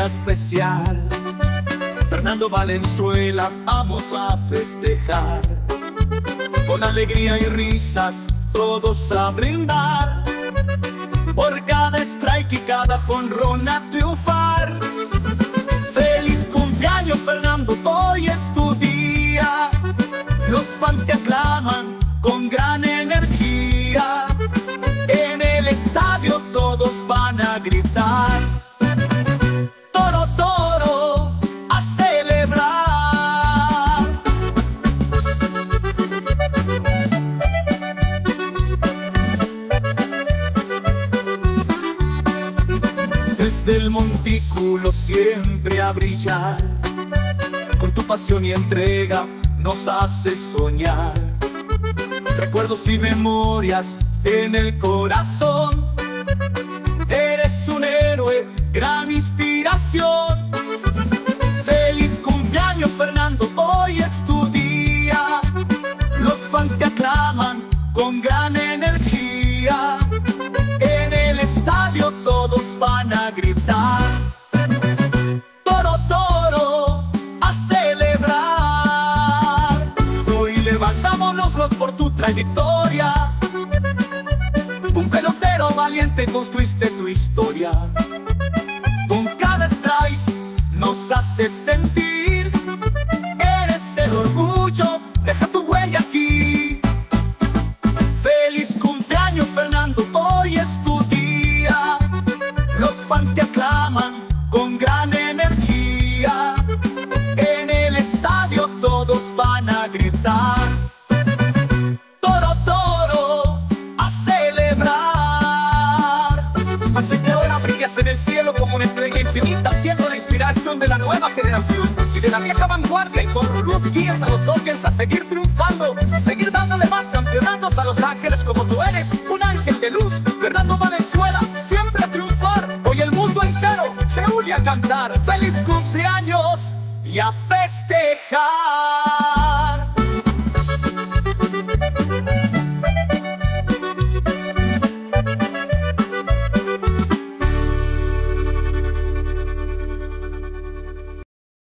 especial. Fernando Valenzuela, vamos a festejar. Con alegría y risas, todos a brindar. Por cada strike y cada jonrón a triunfar. Feliz cumpleaños, Fernando, hoy es tu día. Los fans te aclaman con gran energía. En el estadio todos van a gritar: Toro, toro, a celebrar. Desde el montículo siempre a brillar. Con tu pasión y entrega nos haces soñar. Recuerdos y memorias en el corazón. Eres un héroe, gran inspiración. Feliz cumpleaños, Fernando, hoy es tu día. Los fans te aclaman con gran energía. En el estadio todos van a gritar: Toro, toro, a celebrar. Hoy levantámonos por tu trayectoria. Un pelotero valiente, construiste tu historia. Con cada strike nos haces sentir. Eres el orgullo, deja tu huella aquí. Feliz cumpleaños, Fernando, hoy es tu día. Los fans te aclaman con gran energía. En el estadio todos van a gritar: Toro, toro, a celebrar. Así que ahora brillas en el cielo como una estrella infinita, siendo la inspiración de la nueva generación y de la vieja vanguardia. Y con luz guías a los Dodgers a seguir triunfando, seguir dándole más campeonatos a Los Ángeles, como tú eres un ángel de luz. Fernando Valenzuela, siempre a triunfar. Hoy el mundo entero se une a cantar: feliz cumpleaños y a festejar.